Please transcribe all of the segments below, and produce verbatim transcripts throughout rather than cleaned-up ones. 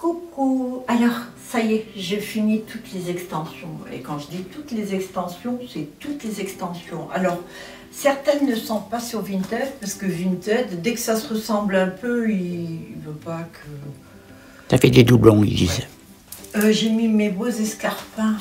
Coucou. Alors, ça y est, j'ai fini toutes les extensions. Et quand je dis toutes les extensions, c'est toutes les extensions. Alors, certaines ne sont pas sur Vinted, parce que Vinted, dès que ça se ressemble un peu, il ne veut pas que... Ça fait des doublons, ils disent. Ouais. Euh, j'ai mis mes beaux escarpins.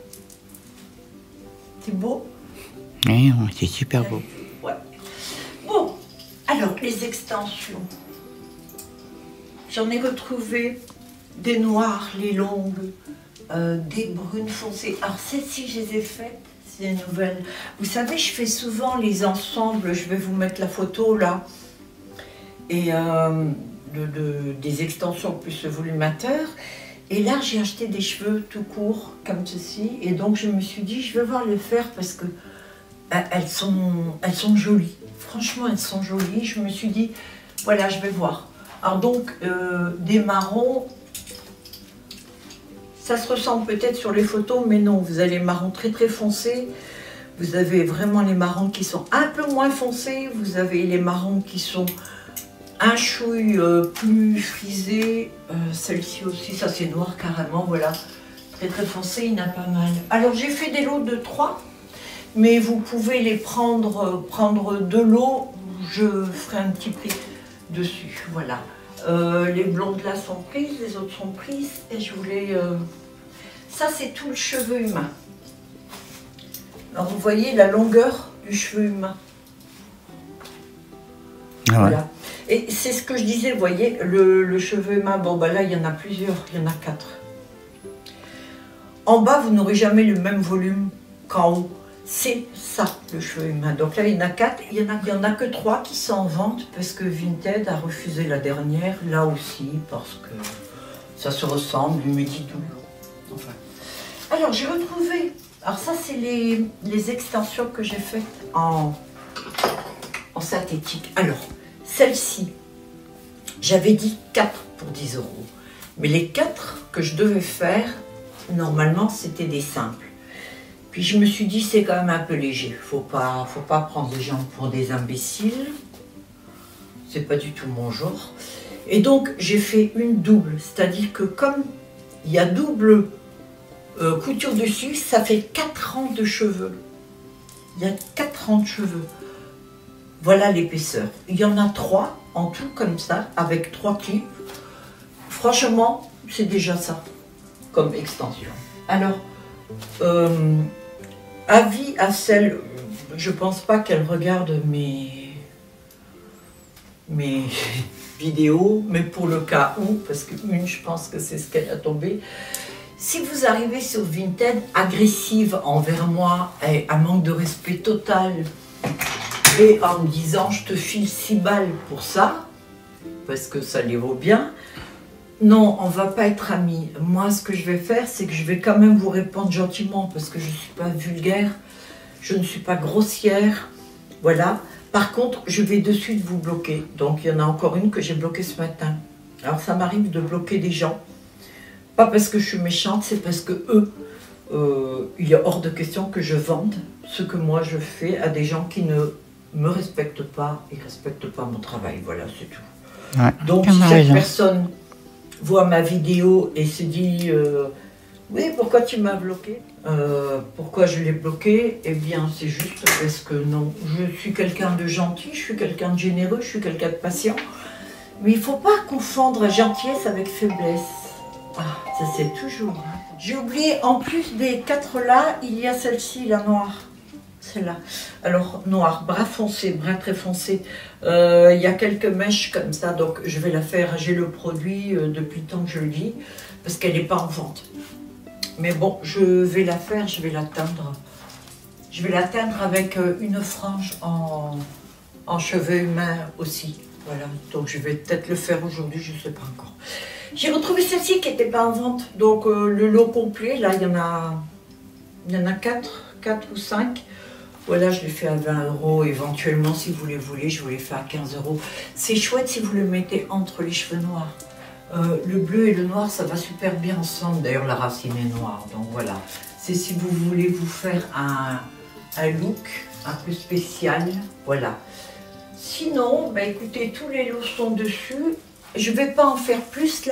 C'est beau? Oui, c'est super beau. Ouais. Bon, alors, les extensions. J'en ai retrouvé des noires, les longues, euh, des brunes foncées. Alors celles-ci, je les ai faites, c'est des nouvelles. Vous savez, je fais souvent les ensembles, je vais vous mettre la photo là, et euh, de, de, des extensions plus le volumateur. Et là, j'ai acheté des cheveux tout courts, comme ceci, et donc je me suis dit, je vais voir le faire parce que bah, elles sont, elles sont jolies. Franchement, elles sont jolies. Je me suis dit, voilà, je vais voir. Alors donc, euh, des marrons, ça se ressemble peut-être sur les photos, mais non, vous avez les marrons très très foncés, vous avez vraiment les marrons qui sont un peu moins foncés, vous avez les marrons qui sont un chouille euh, plus frisés, euh, celle-ci aussi, ça c'est noir carrément, voilà, très très foncé, il y en a pas mal. Alors j'ai fait des lots de trois, mais vous pouvez les prendre, prendre deux lots, je ferai un petit prix dessus, voilà. Euh, les blondes là sont prises, les autres sont prises, et je voulais... Euh... Ça, c'est tout le cheveu humain. Alors, vous voyez la longueur du cheveu humain. Ah ouais. Voilà. Et c'est ce que je disais, vous voyez, le, le cheveu humain, bon, bah là, il y en a plusieurs, il y en a quatre. En bas, vous n'aurez jamais le même volume qu'en haut. C'est ça, le cheveu humain. Donc là, il y en a quatre. Il n'y en a, il y en a que trois qui sont en vente parce que Vinted a refusé la dernière, là aussi, parce que ça se ressemble, il me dit tout. Enfin. Alors, j'ai retrouvé... Alors ça, c'est les, les extensions que j'ai faites en, en synthétique. Alors, celle-ci, j'avais dit quatre pour dix euros. Mais les quatre que je devais faire, normalement, c'était des simples. Puis je me suis dit, c'est quand même un peu léger. Faut pas, faut pas prendre les gens pour des imbéciles. C'est pas du tout mon genre. Et donc, j'ai fait une double. C'est-à-dire que comme il y a double euh, couture dessus, ça fait quatre rangs de cheveux. Il y a quatre rangs de cheveux. Voilà l'épaisseur. Il y en a trois en tout, comme ça, avec trois clips. Franchement, c'est déjà ça, comme extension. Alors, euh, avis à celle, je pense pas qu'elle regarde mes, mes vidéos, mais pour le cas où, parce qu'une, je pense que c'est ce qu'elle a tombé. Si vous arrivez sur Vinted agressive envers moi, et à manque de respect total, et en me disant je te file six balles pour ça, parce que ça les vaut bien, non, on ne va pas être amis. Moi, ce que je vais faire, c'est que je vais quand même vous répondre gentiment parce que je ne suis pas vulgaire, je ne suis pas grossière, voilà. Par contre, je vais de suite vous bloquer. Donc, il y en a encore une que j'ai bloquée ce matin. Alors, ça m'arrive de bloquer des gens. Pas parce que je suis méchante, c'est parce que eux, euh, il est hors de question que je vende ce que moi je fais à des gens qui ne me respectent pas et ne respectent pas mon travail. Voilà, c'est tout. Ouais, donc, si cette raison. personne voit ma vidéo et se dit euh, oui, pourquoi tu m'as bloqué, euh, pourquoi je l'ai bloqué, eh bien c'est juste parce que non, je suis quelqu'un de gentil, je suis quelqu'un de généreux, je suis quelqu'un de patient, mais il ne faut pas confondre gentillesse avec faiblesse. Ah, ça c'est toujours. Hein. J'ai oublié, en plus des quatre là, il y a celle-ci, la noire. Celle-là. Alors, noir, bras foncé, bras très foncé. Euh, il y a quelques mèches comme ça, donc je vais la faire. J'ai le produit euh, depuis le temps que je le dis, parce qu'elle n'est pas en vente. Mais bon, je vais la faire, je vais la teindre. Je vais la teindre avec euh, une frange en, en cheveux humains aussi. Voilà, donc je vais peut-être le faire aujourd'hui, je ne sais pas encore. J'ai retrouvé celle-ci qui n'était pas en vente, donc euh, le lot complet, là, il y en a, il y en a quatre, quatre ou cinq. Voilà, je l'ai fait à vingt euros, éventuellement, si vous les voulez, je vous les fais à quinze euros. C'est chouette si vous le mettez entre les cheveux noirs. Euh, le bleu et le noir, ça va super bien ensemble. D'ailleurs, la racine est noire, donc voilà. C'est si vous voulez vous faire un, un look un peu spécial, voilà. Sinon, bah, écoutez, tous les lots sont dessus. Je ne vais pas en faire plus là.